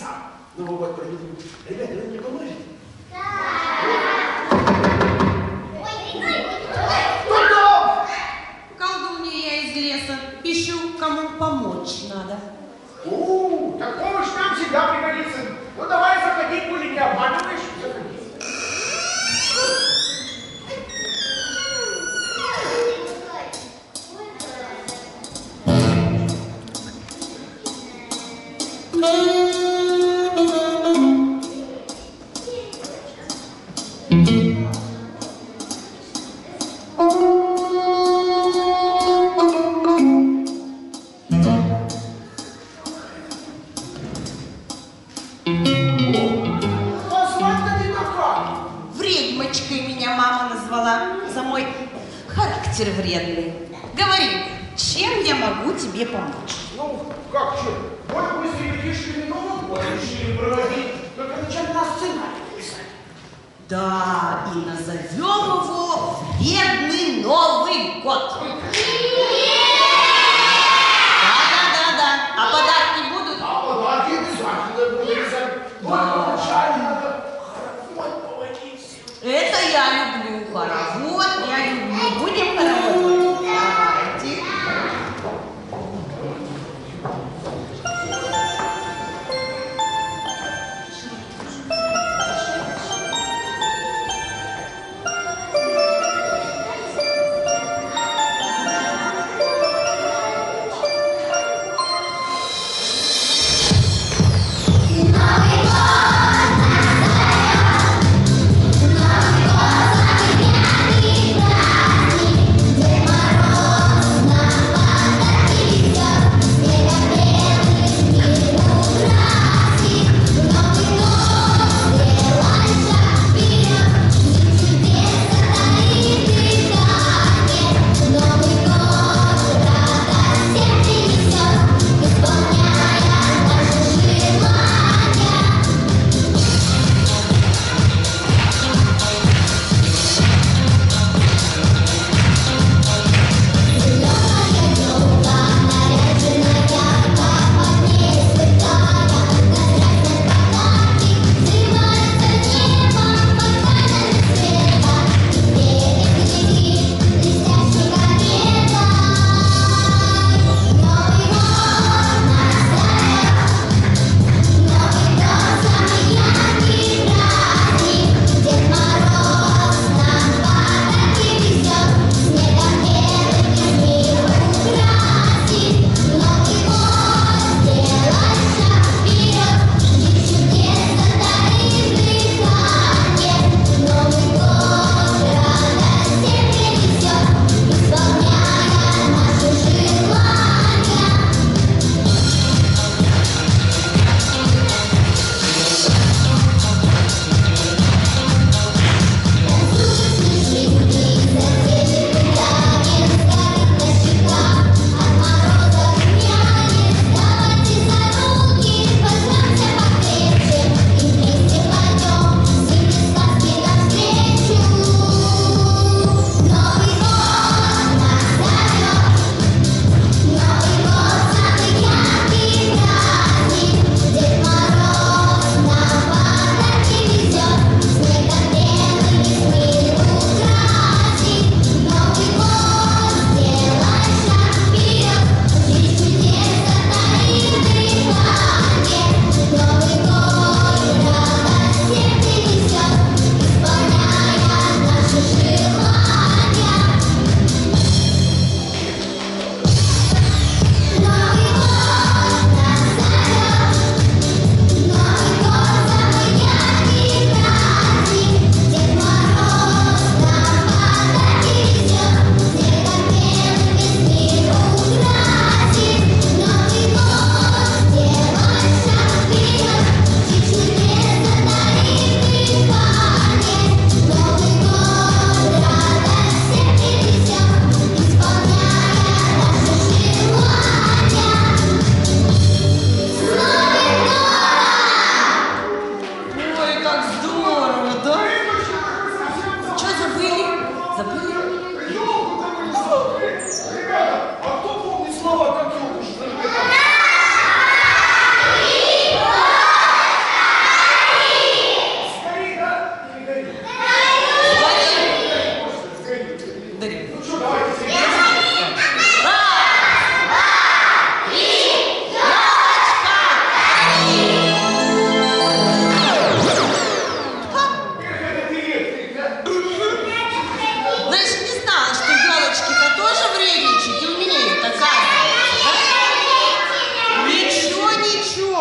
сам Новый год проведу. Ребята, вы мне поможете? Колдунья я из леса. Ищу, кому помочь надо. Так помощь нам всегда пригодится. Ну давай, заходи, коли не обманываешь, заходи. Ведьмочкой меня мама назвала за мой характер вредный. Говори, чем я могу тебе помочь? Ну, как чем? Вот мы с ребятишками Новый год решили проводить. Только зачем нас сценарий писать? Да, и назовем его «Вредный Новый год». Да. А подарки будут? А подарки обязательно будут писать. Вот вначале надо хоровод поводить. Это я люблю, хоровод, я люблю. Будем хоровод? Давайте.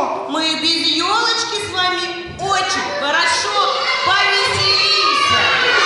елочку. Мы без елочки с вами очень хорошо повеселимся.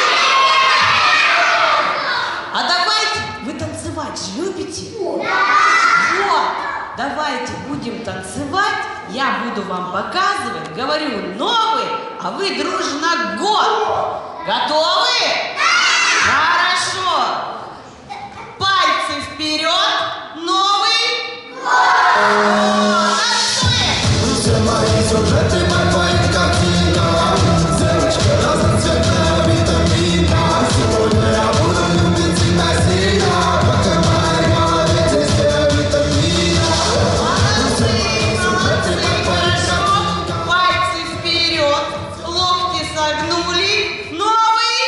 А давайте, вы танцевать же любите? Вот, давайте будем танцевать, я буду вам показывать, говорю новый, а вы дружно год. Готовы? Хорошо. Пальцы вперед, новый год. Все мои сюжеты по твоим картинкам. Девочка разноцветная витамина. Сегодня я буду любить тебя сильно, пока в моей голове здесь витамина. Все мои сюжеты по твоим картинкам. Пальцы вперед, локти согнули, новый.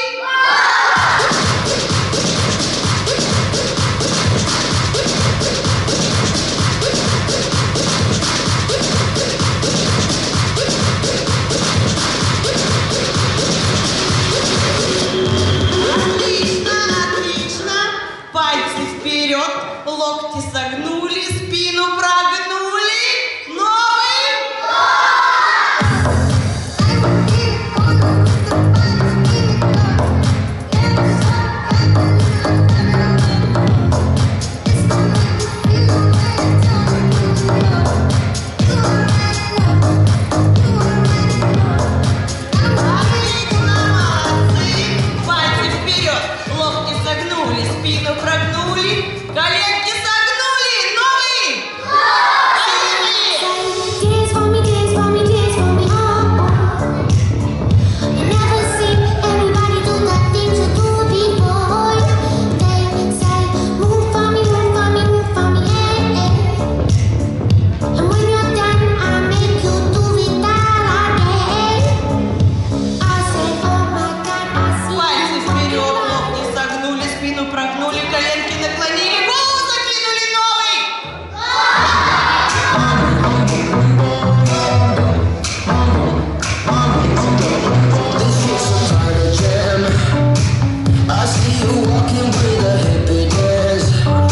Отлично, отлично. Пальцы вперед, локти согнули, спину прогнули, новый. Пальцы вперед, локти согнули, спину прогнули, коленки согнули, новый. Поехали! Dance for me, dance for me, dance for me, oh. You never seen anybody do nothing to do before. They say, move for me, move for me, move for me, eh, eh. And when you're done, I make you do it all again. I say, oh my God, I see Пальцы you вперед, walking локти согнули, спину прогнули, коленки наклонили, голову закинули, новый. This shit's some kind of jam. I see you walking with a hippie dance.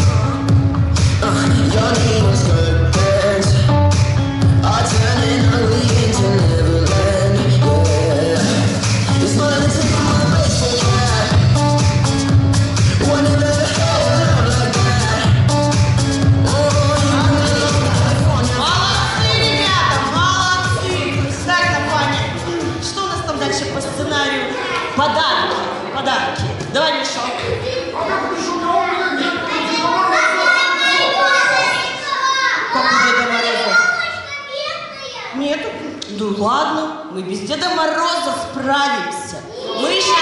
Your neon skirt pants are turning ugly into Neverland. Yeah, it's fun to take my baseball cap. Whenever the hell around like that. Oh, Молодцы, ребята, молодцы. Так, Ваня, что у нас там дальше по сценарию? Подарки, подарки. Давай, Мишок. Как у Деда Мороза? Нету? Ну ладно, мы без Деда Мороза справимся. Мы сейчас...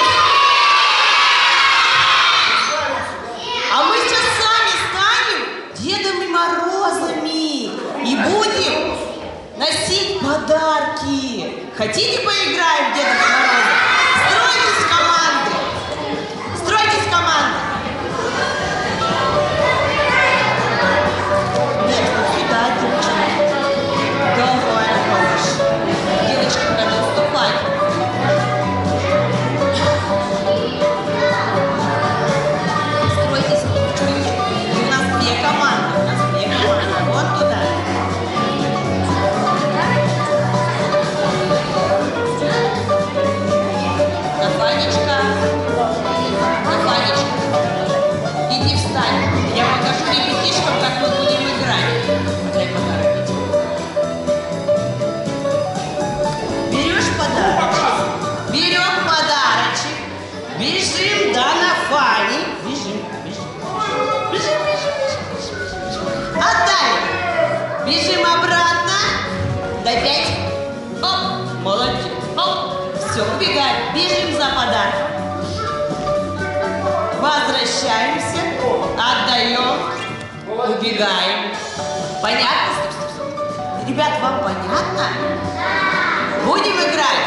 А мы сейчас сами станем Дедами Морозами и будем носить подарки. Хотите, поиграем в Деда Мороза? Стройтесь в команды. Стройтесь в команды. Нет, вот сюда, девочка. Давай, малыш. Девочка, надо уступать. Стройтесь чуть-чуть. У нас две команды. У нас две команды. Вот туда. Нафанечка. Нафанечка. Иди встань. Я покажу ребятишкам, как мы будем играть. Дай подарок. Берешь подарочек. Берем подарочек. Бежим до Нафани. Бежим, бежим. Бежим, бежим, бежим. Отдай. Бежим обратно. До 5. Оп, молодец. Оп. Все, убегаем. Бежим за подарком. Возвращаемся. Отдаем. Убегаем. Понятно? Стоп, стоп, стоп. Ребят, вам понятно? Будем играть?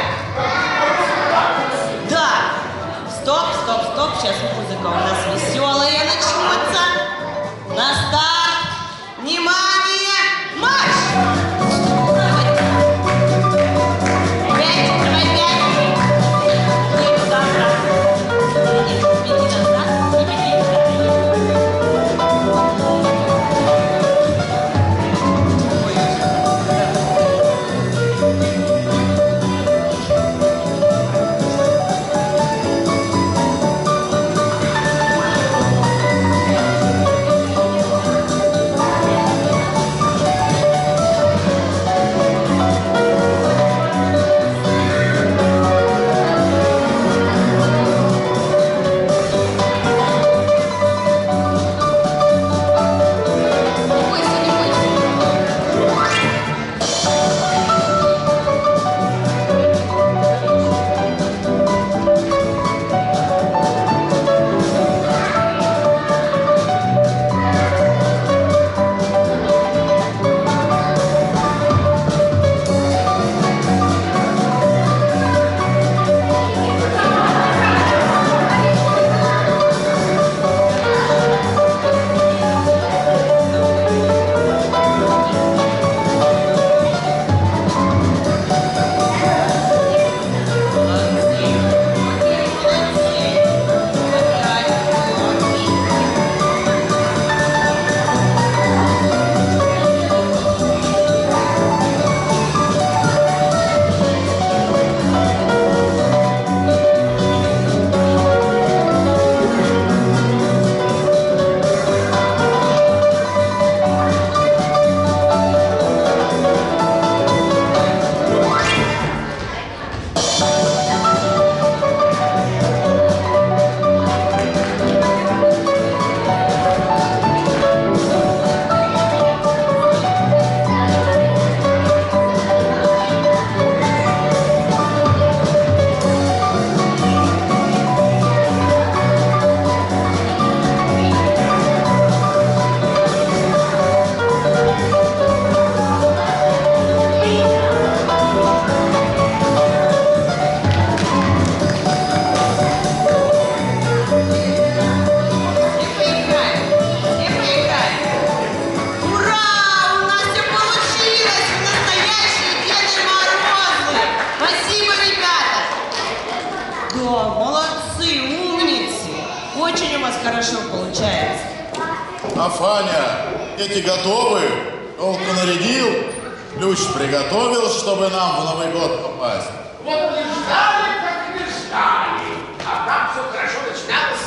Да. Стоп, стоп, стоп. Сейчас музыка у нас веселая начнется. На старт. Внимание. Марш! Пять, давай 5. И туда, обратно. Беги назад, и беги вперед. хорошо получается. А Фаня, эти готовы? Елку нарядил, ключ приготовил, чтобы нам в Новый год попасть. Вот не ждали, как не ждали. А там все хорошо начиналось.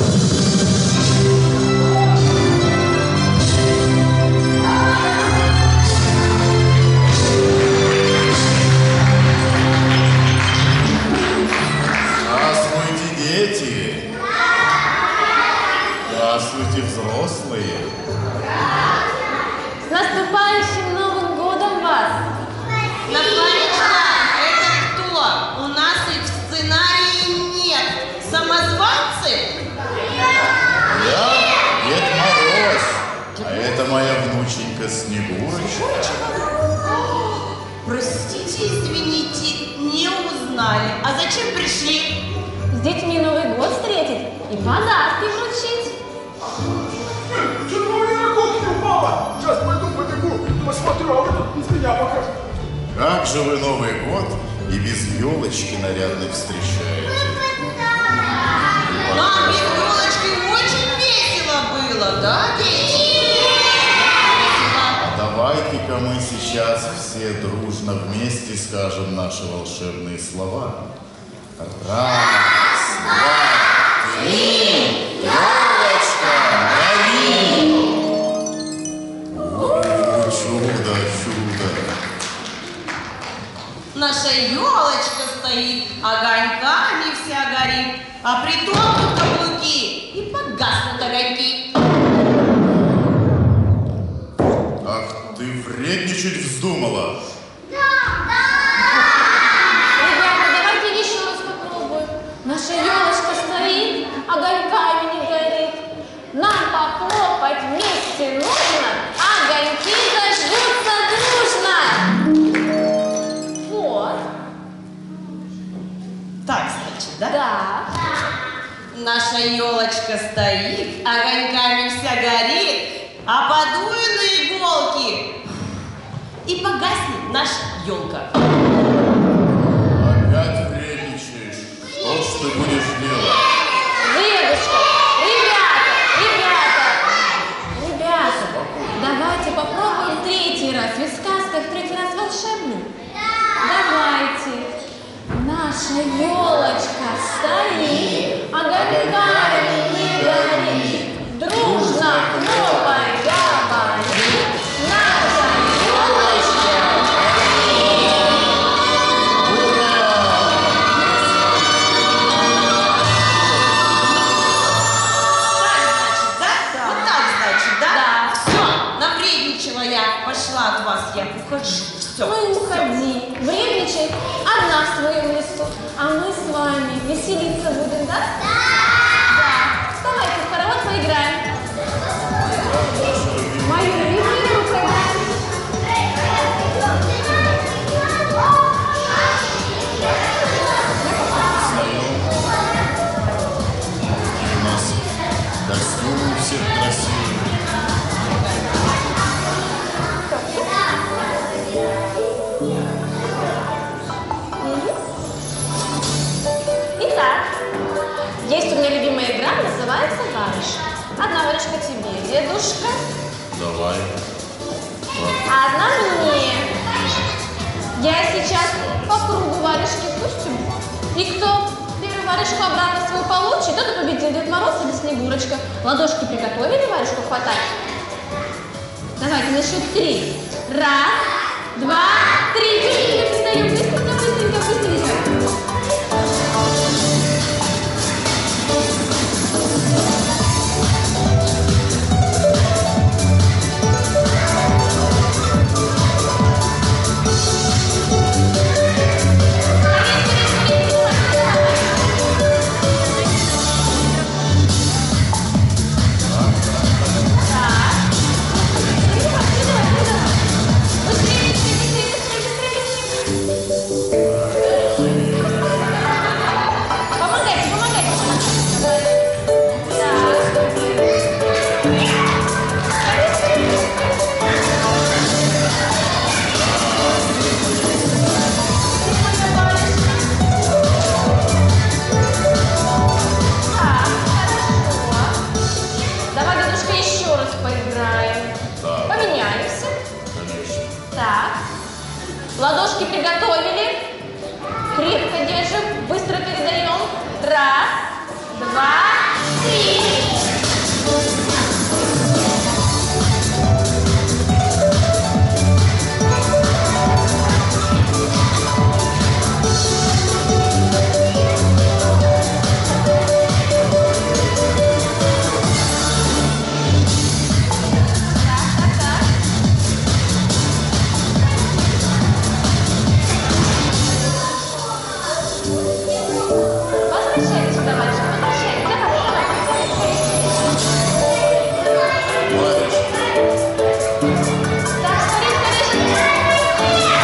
Здравствуйте, дети! Здравствуйте, взрослые! С наступающим Новым годом вас! Нафанечка, это кто? У нас их в сценарии нет. Самозванцы? Я Дед Мороз, а это моя внученька Снегурочка. Простите, извините, не узнали. А зачем пришли? С детьми Новый год встретить и подарки вручить. Что-то у меня на кухне упало. Сейчас пойду побегу, посмотрю, а вы тут без меня покажете. Как же вы Новый год и без елочки нарядной встречаете? Нам без елочки очень весело было, да, дети? А давайте-ка мы сейчас все дружно вместе скажем наши волшебные слова. Раз, два, три, елочка, гори! О, чудо, чудо! Наша елочка стоит, огоньками вся горит, а притопнут каблуки и погаснут огоньки. Ах, ты вредничать вздумала! Ребята, давайте еще раз попробуем. Наша елочка стоит, огоньками не горит. Нам похлопать вместе нужно, огоньки зажгутся дружно. Вот. Так, значит, да? Да. Наша елочка стоит, огоньками вся горит, а подуй на иголки и погаснет наша елка. Опять вредничаешь. Что ж ты будешь делать? Дедушка, ребята, давайте попробуем третий раз. Ведь сказка в третий раз волшебная. Давайте. Наша елочка стоит, огоньками не горит. Дружно хлопай, говорит. Наша елочка Так, значит, да? Вот так, значит, да? Да. Все, навредничала я, пошла от вас, я ухожу. Все. Ну и уходи. Вредничай одна в своем лесу, а мы с вами веселиться будем, да? Да. Вставайте, в хоровод поиграем. Мою любимую игру поиграем. И у нас костюмы у всех красивые. Итак, есть у меня любимая игра, называется варежка. Одна варежка тебе, дедушка, Давай. а одна мне. Я сейчас по кругу варежки пущу. И кто первую варежку обратно свою получит, тот и победил. Дед Мороз или Снегурочка. Ладошки приготовили варежку хватать? Давайте на счет 3. Раз, два, три. Быстренько встаем, быстренько, быстренько. Быстрее, быстрее, быстрее. Ладошки приготовили. Крепко держим. Быстро передаем. Раз, два, три. Возвращайтесь, товарищи, возвращайтесь. Так, скорее, скорее.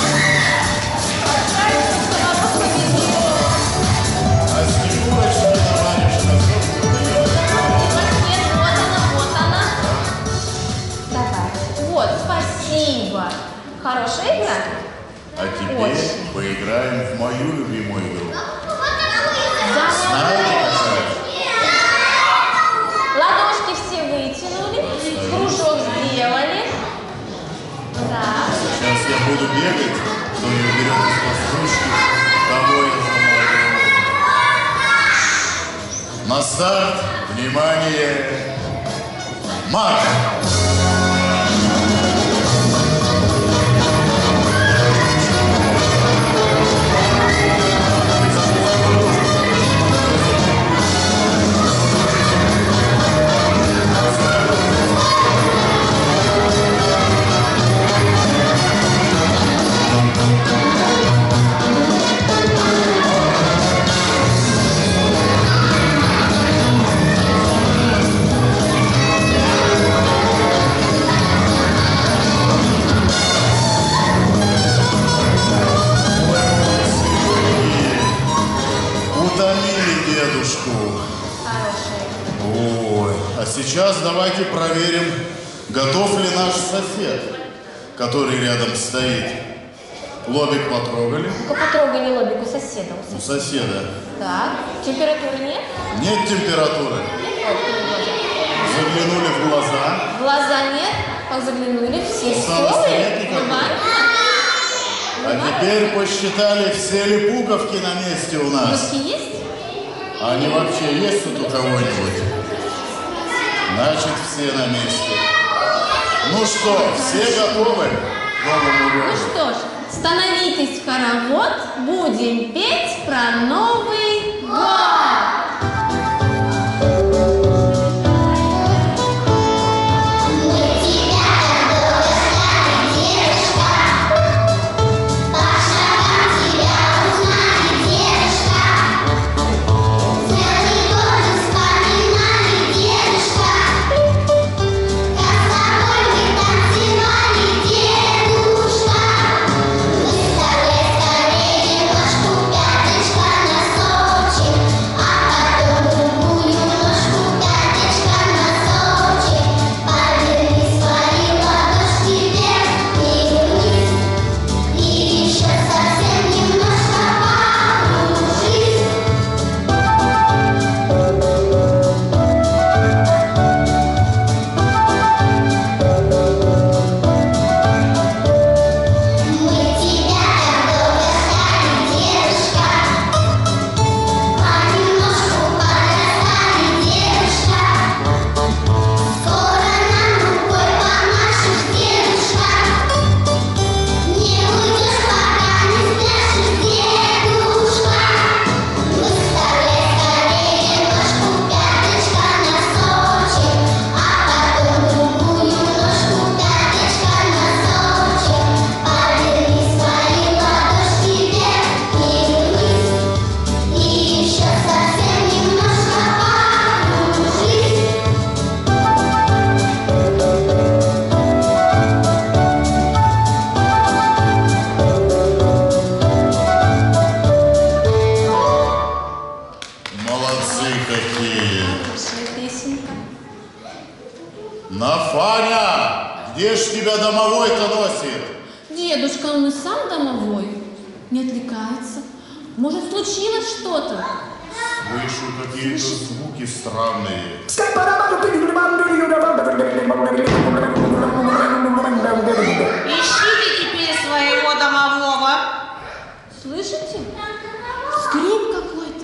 Подскажите, что победил. А Снегурочка, товарищ, Нет, вот она. Давай. Вот, спасибо. Хорошая игра. А теперь Очень. поиграем в мою любимую игру. Да. Знаете, какая? Ладошки все вытянули, кружок сделали. Так. Сейчас я буду бегать, кто не уберет из построчки, того я замолчу. На старт, внимание, марш! Утомили дедушку. Ой, а сейчас давайте проверим, готов ли наш сосед, который рядом стоит. Лобик потрогали? Только потрогали лобик у соседа. У соседа. Так, температуры нет? Нет температуры. Заглянули в глаза. Глаза нет, заглянули, все Усталости веселые. нет никакой? Улыбаемся. А теперь посчитали, все ли пуговки на месте у нас. Пуговки есть? А они вообще есть тут у кого-нибудь? Значит, все на месте. Ну что, все готовы к Новому Ну году? что ж, становитесь в хоровод, будем петь про Новый год. Нафаня, где ж тебя домовой-то носит? Дедушка, он и сам домовой. Не отвлекается. Может, случилось что-то? Слышу какие-то звуки странные. Ищите теперь своего домового. Слышите? Скрип какой-то.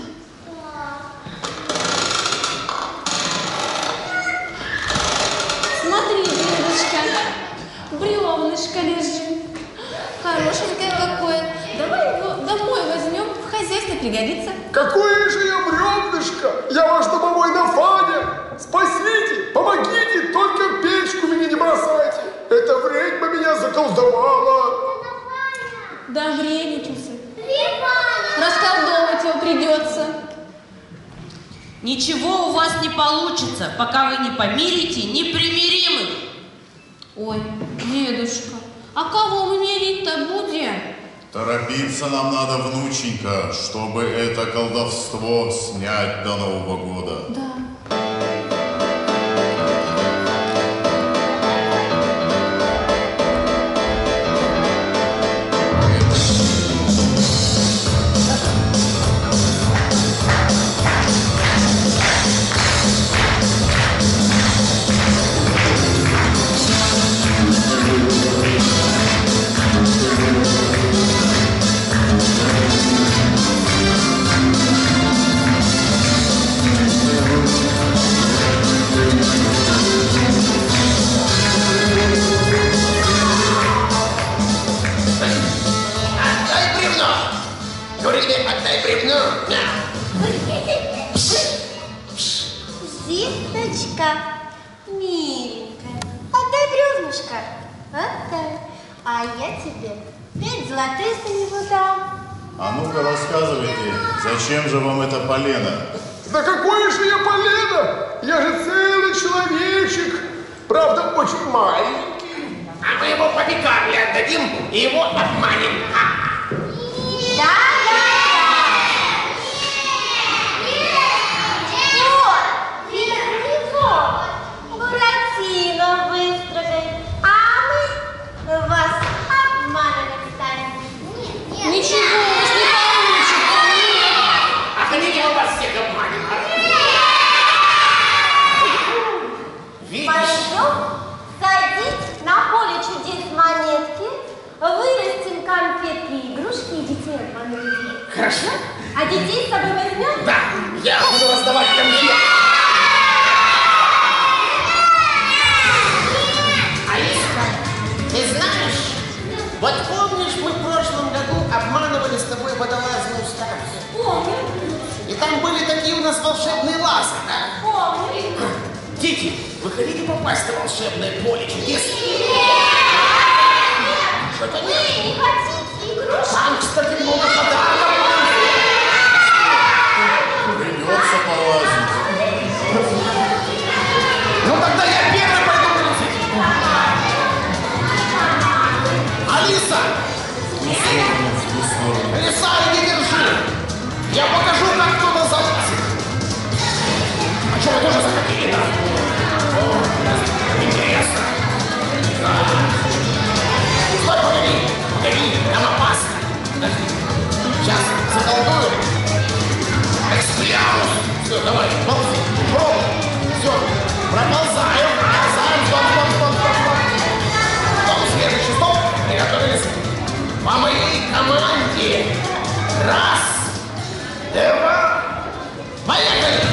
Смотри, Дедушка, бревнышко лежит. Хорошенькое какое. Давай его домой возьмем, в хозяйстве пригодится. Какое же я бревнышко! Я ваш домовой Нафаня! Спасите, помогите, только в печку меня не бросайте! Эта ведьма меня заколдовала! Да вредничался. Расколдовывать его придется. Ничего у вас не получится, пока вы не помирите непримиримых. Ой, дедушка, а кого мы мирить-то будем? Торопиться нам надо, внученька, чтобы это колдовство снять до Нового года. Да. Зиночка, миленькая, отдай бревнышко. Отдай. А я тебе 5 золотых за него дам. А ну-ка рассказывайте, зачем же вам это полено? Да какое же я полено! Я же целый человечек! Правда, очень маленький. А мы его по пекарне отдадим и его обманем. Да. Вот, его Буратино выстрогает, а мы вас обманывать станем. Ничего у вас не получится. А хотите мы вас всех обманем? Пойдем садить на поле чудес монетки, вырастим конфетки и игрушки и детей обманем. Хорошо? А детей с собой возьмем? Да, я буду раздавать конфеты. Алиска, ты знаешь, вот помнишь, мы в прошлом году обманывали с тобой водолазную станцию? Помню. И там были такие у нас волшебные лазы, да? Помню. Дети, вы хотите попасть на волшебное поле чудес? Что-то Вы нет. не хотите игрушки? Там, кстати, много подарков. Придется полазить. Ну тогда я первый пойду крутить. Алиса! Лиса, иди держи. Я покажу, как кто-то залазит. А что вы тоже захотели-то? О, интересно. Стой, погоди, там опасно. Подожди. Сейчас заколдую. Экспеллиармус. Все, давай, ползи, пробуй. Все, проползаем, стоп. Стоп, следующий, стоп. Приготовились. По моей команде. Раз, два, поехали.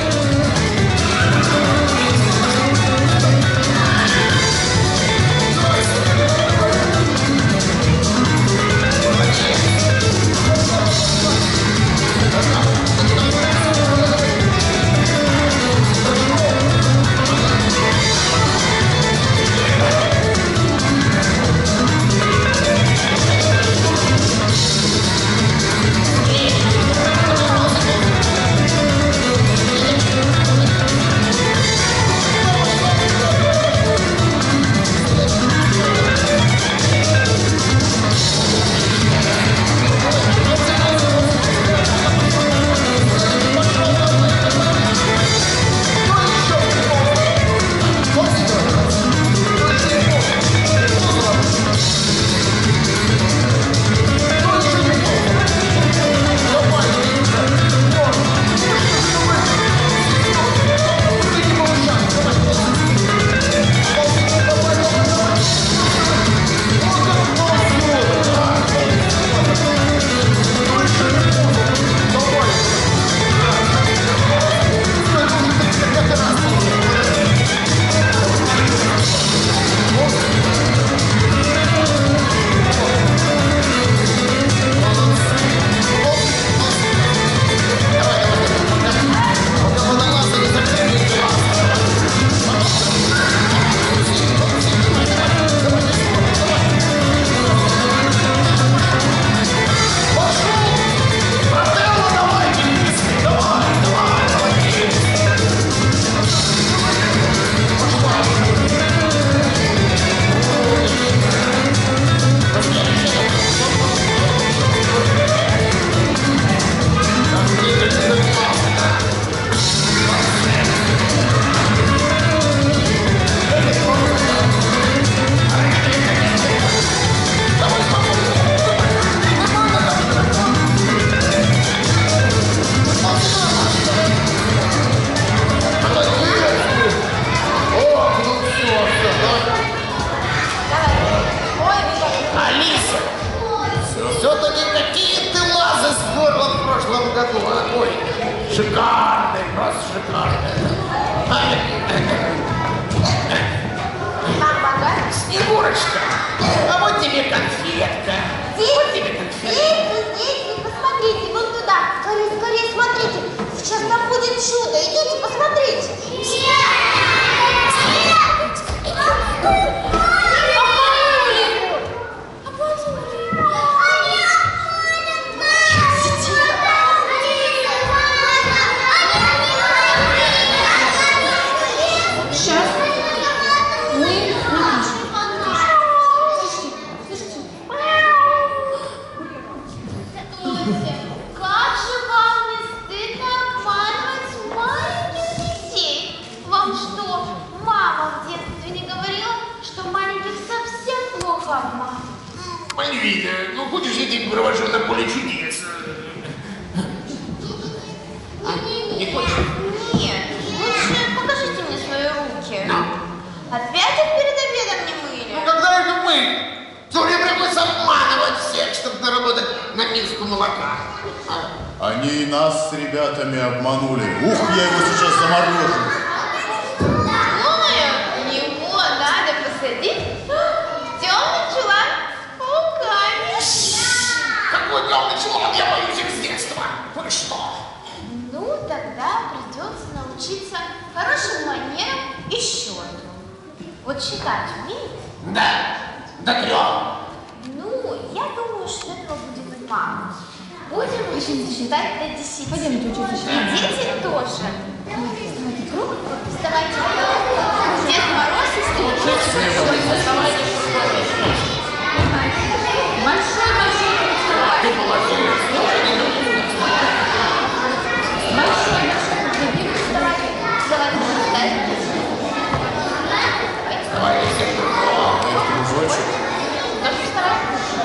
Все-таки какие ты лазы сперла в прошлом году. Ой, шикарный, просто шикарный. Снегурочка, а вот тебе конфетка. Вот тебе конфетка. Дети, посмотрите, вон туда. Скорее, скорее, смотрите. Сейчас там будет чудо. Идите, посмотрите. Как же вам не стыдно обманывать маленьких детей? Вам что, мама в детстве не говорила, что маленьких совсем плохо обманывать? Мальвина, ну хочешь, я тебя провожу на поле чудес? Не хочешь? Нет, лучше покажите мне свои руки. Опять их перед обедом не мыли? Ну когда это мы? Все время приходится обманывать всех, чтобы заработать на миску молока. Они и нас с ребятами обманули. Ух, я его сейчас заморожу. Думаю, его надо посадить в темный чулан с пауками. Какой главный чулан? Я боюсь их с детства. Вы что? Ну, тогда придется научиться хорошим манерам и счету. Вот считать умеете? Да, до 3. Ну, я думаю, что этого будет мало. Будем учиться считать до 10. Пойдемте учиться считать. И дети тоже. Вставайте. Дед Мороз и Снегурочка. Большой-большой Ты молодец. Большой-большой. Вставайте. Давайте считать. Давай, всех другого. Кружочек. Тоже вставай.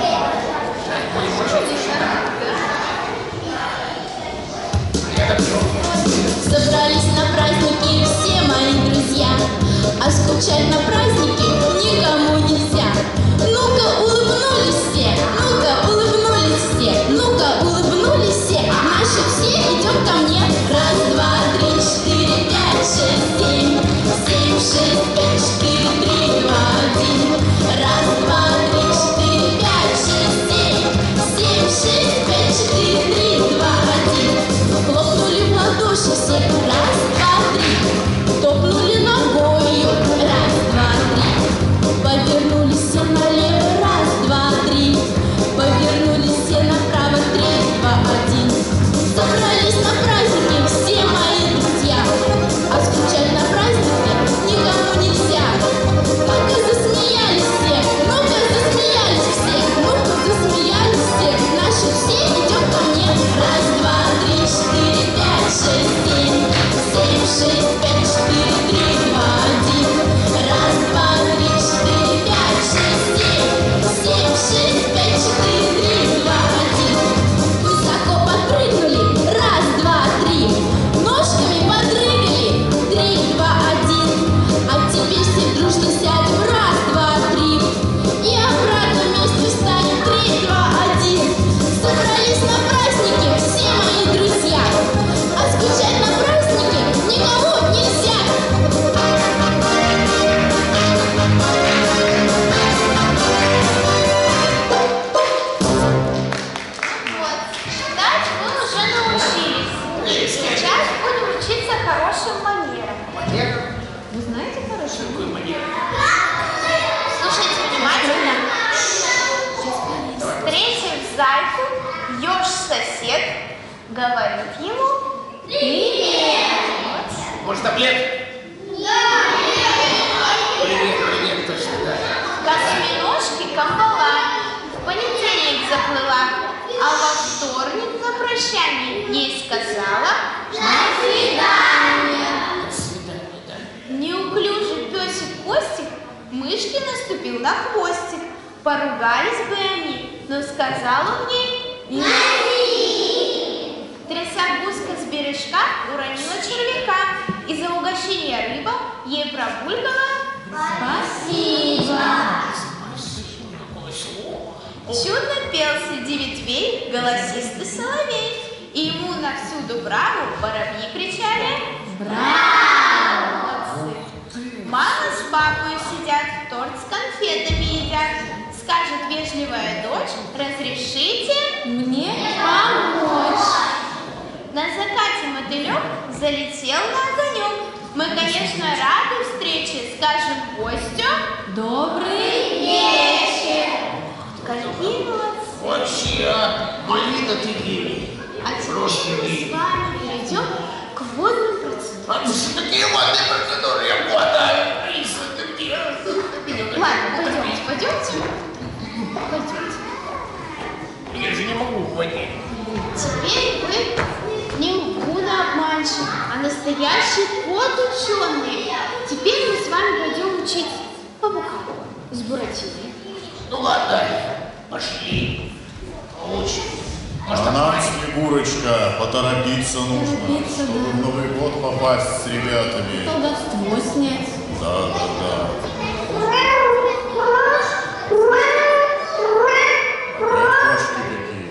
Собрались на праздники все мои друзья, а скучать на празднике никому нельзя. Ну-ка улыбнулись все, ну-ка улыбнулись все, ну-ка улыбнулись все. Наши все идем ко мне. 1, 2, 3, 4, 5, 6, 7, 7, 6, 5, 4, 3, 2, 1. 1, 2, 3, 4, 5, 6, 7, 7, 6, 5, 4, 3, 2, 1. Хлопнули в ладоши все. 1, 2, 3. Топнули ногою. 1, 2, 3. Повернулись все налево. 1, 2, 3. Повернулись все направо. 3, 2, 1. Собрались на празднике все мои друзья, а скучать на празднике никому нельзя. Ну-ка засмеялись все, ну-ка засмеялись все, ну-ка засмеялись все. Наши все идем ко мне. 1, 2, 3, 4, 5, 6, 7, 7, 6, 5, 4, 3, 2, 1. 1, 2, 3, 4, 5, 6, 7, 7, 6, 5, 4, 3, 2, 1. Высоко подпрыгнули. 1, 2, 3. Ножками подрыгали. 3, 2, 1. А теперь все дружно сядем. 1, 2, 3. И обратно вместе встанем. 3, 2, 1. Собрались на празднике все мои друзья, а скучать на празднике никому нельзя. Вот, считать мы уже научились. Сейчас будем учиться хорошим манерам. Вы знаете хорошие манеры? Слушайте внимательно. Встретив зайку, еж-сосед говорит ему «Привет». Может, таблет? Привет, точно, да. Косминожки камбала в понедельник заплыла, а во вторник на прощание ей сказала «До свидания». Неуклюжий песик Костик мышке наступил на хвостик. Поругались бы они, но сказал он ей «Иди». Тряся гуська с бережка, уронила червяка, и за угощение рыба ей пробулькала «Спасибо». Чудно пел среди ветвей голосистый соловей, и ему на всю дубраву воробьи кричали: «Браво!» Молодцы! Мама с папой сидят, торт с конфетами едят. Скажет вежливая дочь: «Разрешите Мне помочь. На закате мотылек залетел на огонек. Мы, конечно, рады встрече, скажем гостю: Добрый вечер. какие молодцы! Вообще, малина ты гений. А теперь мы с вами перейдем к водным процедурам. Какие водные процедуры? Я хватаю. Ладно, пойдемте. Я же не могу в воде. Теперь вы не лгун-обманщик, а настоящий кот-ученый. Теперь мы с вами пойдем учить паука с Буратиной. Ну ладно, пошли. Лучше. А нам, Снегурочка, поторопиться нужно, чтобы в Новый год попасть с ребятами. Колдовство снять. Да. Кошки какие.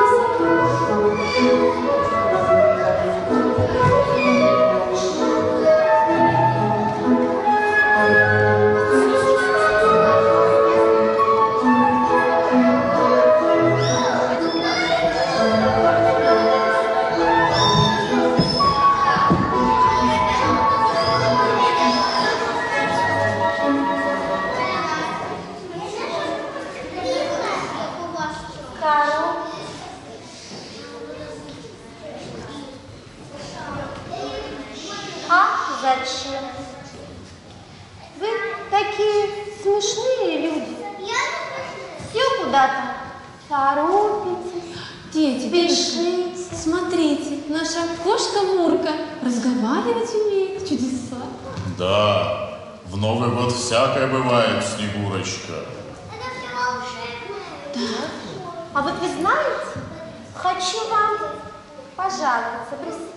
Зачем? Вы такие смешные люди. Все куда-то торопитесь. Дети, Спешите. смотрите, наша кошка Мурка разговаривать умеет. Чудеса. Да, в Новый год всякое бывает, Снегурочка. Это все волшебное. А вот вы знаете, хочу вам пожаловаться.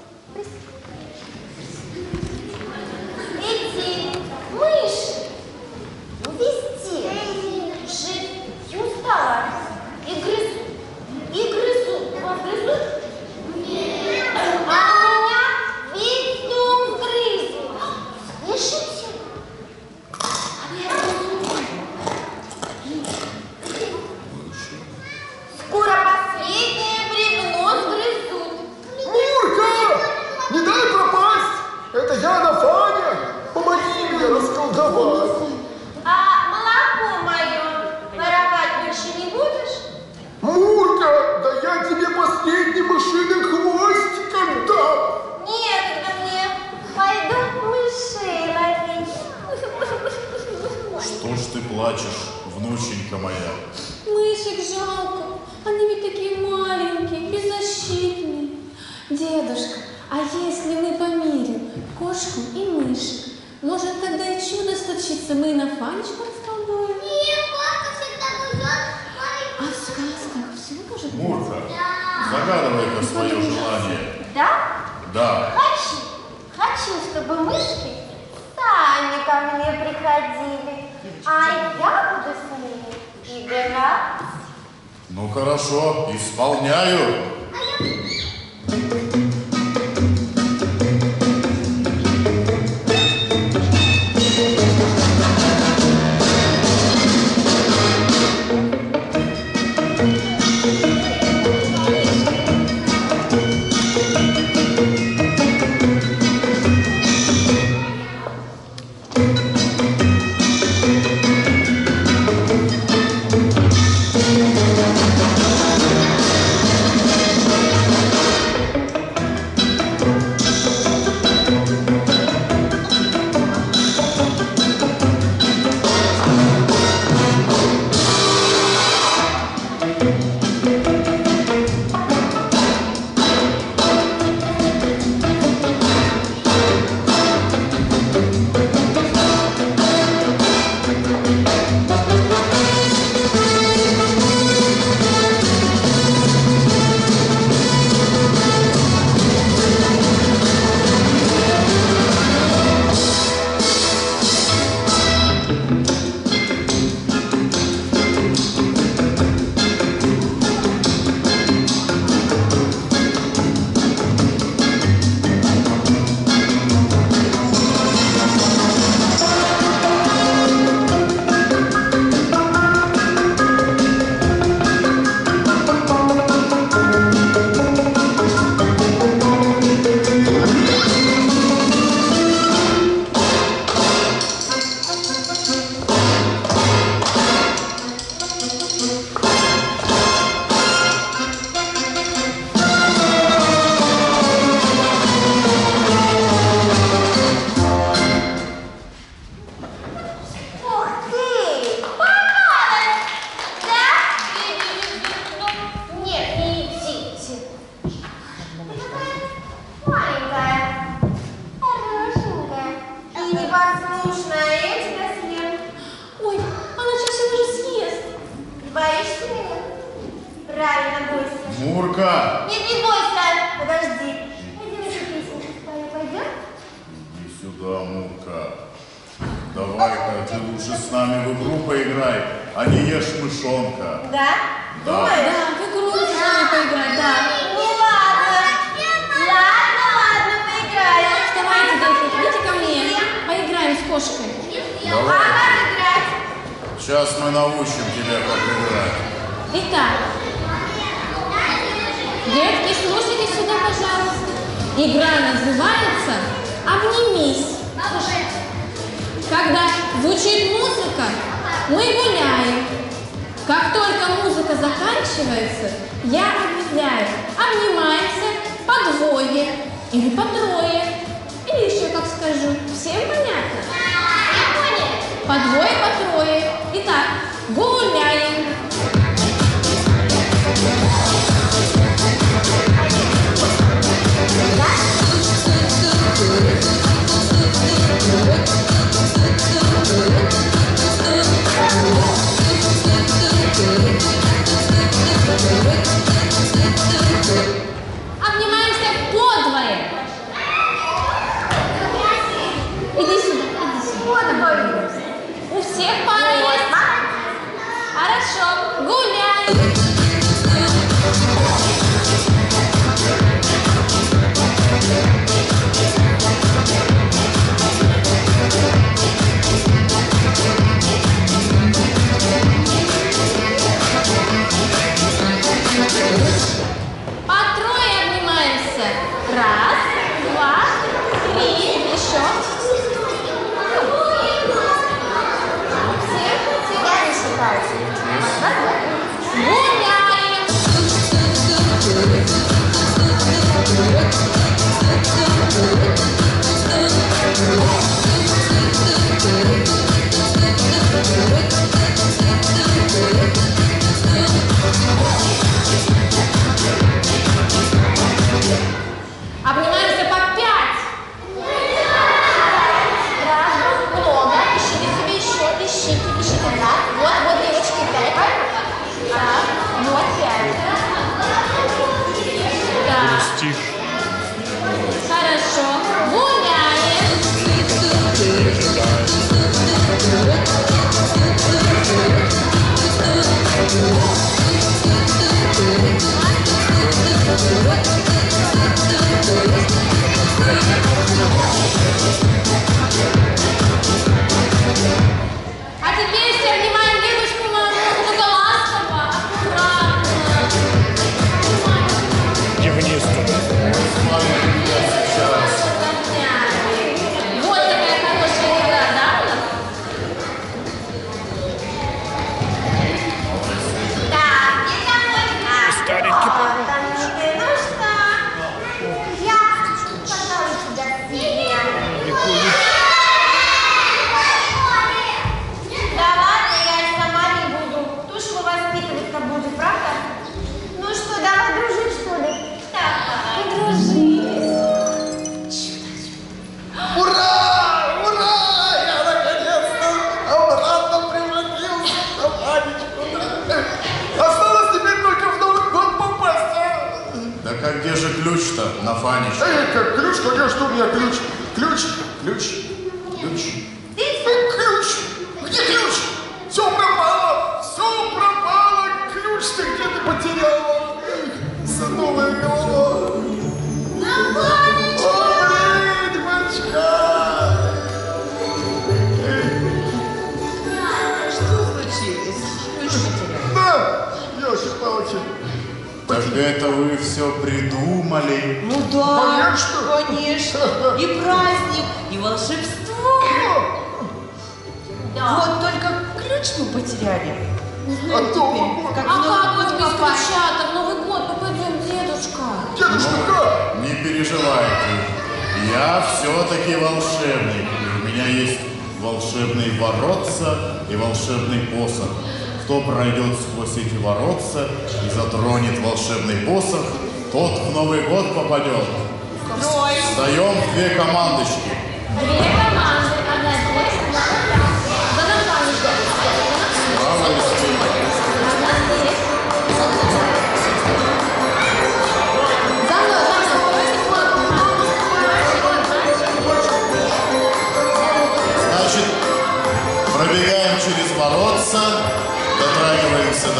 Эти мыши везде живут усталость и грызут. Вас грызут? Нет. А меня весь дом грызут. Слышите? Скоро последнее бревно сгрызут. Мурка, не дай пропасть! Это я на Фаня! Помоги мне расколдовать! А молоко мое воровать больше не будешь? Мурка, да я тебе последний мышиный хвостик отдам! Некогда мне. Пойду мышей ловить. Что ж ты плачешь, внученька моя? Мышек жалко. Они ведь такие маленькие, беззащитные. Дедушка, а если мы помирим кошку и мышек, может тогда и чудо случится, мы на Фанечку расколдуем? Нет, кошка всегда грызет. А в сказках все может быть? Мурка, загадывай-ка свое желание. Да? Да. Хочу, чтобы мышки сами ко мне приходили, а я буду с ними играть. Ну хорошо, исполняю. Правильно, бойся. Мурка! Нет, не бойся. Подожди. Пойдем еще песенку спою. Пойдем? Иди сюда, Мурка. Давай-ка ты лучше с нами в игру поиграй, а не ешь мышонка. Да? Да. Думаешь? Да, в игру с нами поиграть, да. Ну ладно. Ладно, поиграем. Давайте, девочки, идите ко мне. Поиграем с кошкой. А как играть? Сейчас мы научим тебя, как играть. Итак, детки, слушайте сюда, пожалуйста. Игра называется «Обнимись». Когда звучит музыка, мы гуляем. Как только музыка заканчивается, я объявляю: обнимаемся по двое или по трое. Или еще как скажу. Всем понятно? По двое, по трое. Итак, гуляем. Обнимаемся подвое. Иди сюда, иди сюда. У всех пара есть? Хорошо, гуляем. По трое обнимаемся. Раз, два, три, еще. Гуляем. Обнимаемся по 5. Раз, много. Ищите себе еще, ищите. Да. Вот, девочки, 5. Так, вот 5. Так. Хорошо. Гуляем. А теперь все обнимаем дедушку маму, только ласково, аккуратно. Вот такая хорошая игра, да, у нас? Так, это мой Танюшка, ну что? Я, пожалуй, тебя съем. Да ладно, я сама не буду. Кто ж его воспитывать-то будет, правда? Ну что, давай дружить, что ли? Давай. Подружились. Ура! Ура! Я наконец-то обратно превратился в Ванечку. Осталось теперь только в Новый год попасть, а? Да как где же ключ-то на Фанечку? Как ключ? Какой что у меня ключ? Ключ? Ключ? Где ключ? Все пропало! Ключ ты где ты потеряла? Садовая голова. О, ведьмочка! Что случилось? Ключ потерял. Да, ёлки-палки. Так это вы все придумали. Ну да, Конечно. конечно. И праздник, и волшебство. Вот только ключ мы потеряли. Не знаем А дома теперь, вот. как в А Новый как год вот без попасть. ключа-то в Новый год попадем, дедушка? Дедушка, как? Не переживайте. Я все-таки волшебник. И у меня есть волшебный воротца и волшебный посох. Кто пройдет сквозь эти воротца и затронет волшебный посох, тот в Новый год попадет. Встаем в 2 командочки. 2 команды. Одна здесь, одна там. За название. Право и слева. Одна здесь.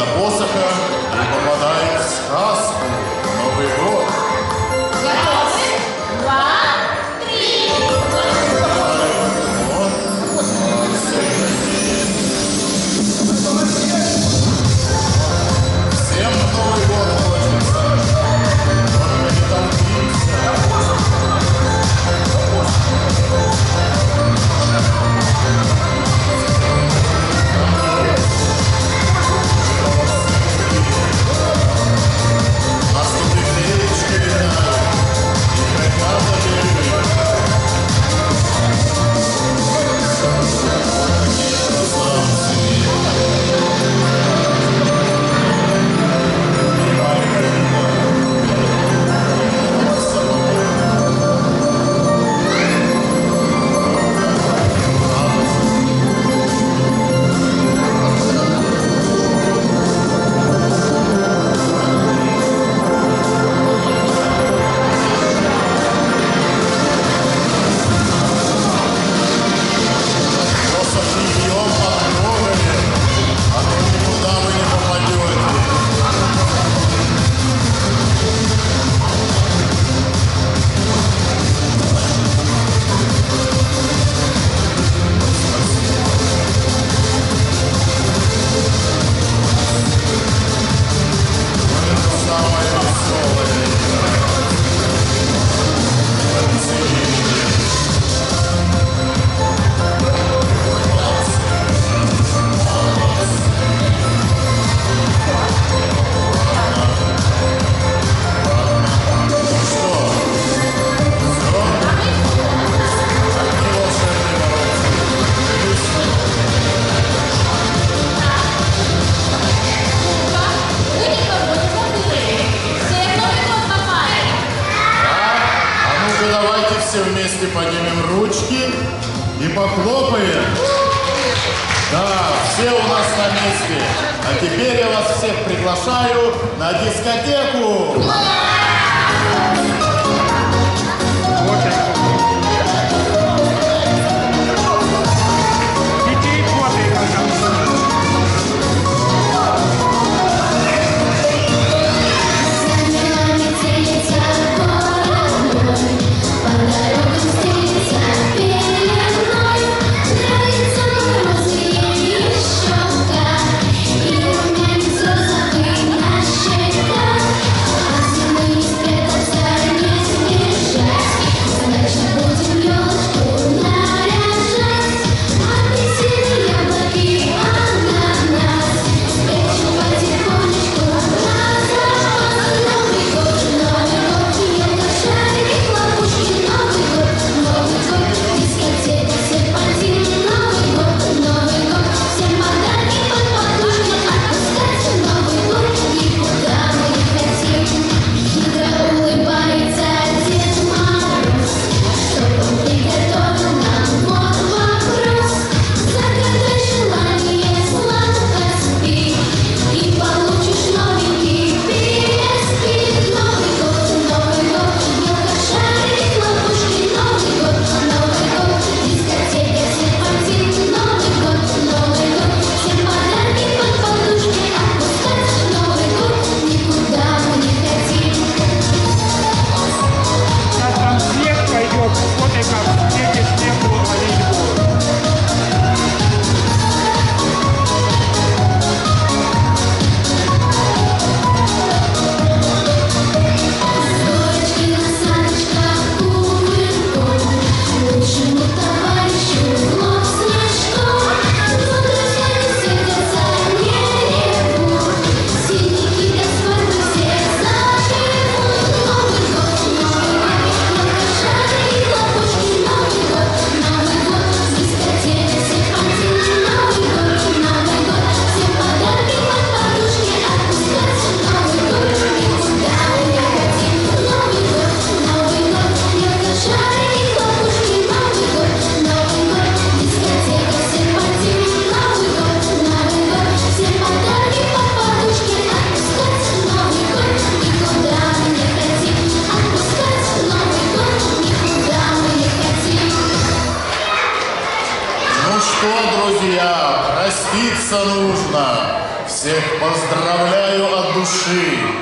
до посоха и попадаем в сказку Новый год. Готовы? 2, 3. Всем Новый год хочется. Только не толпимся. Нас тут и клеечки витают, и хотят оберегать. Все вместе поднимем ручки и похлопаем. Да, все у нас на месте. А теперь я вас всех приглашаю на дискотеку. Друзья, проститься нужно. Всех поздравляю от души.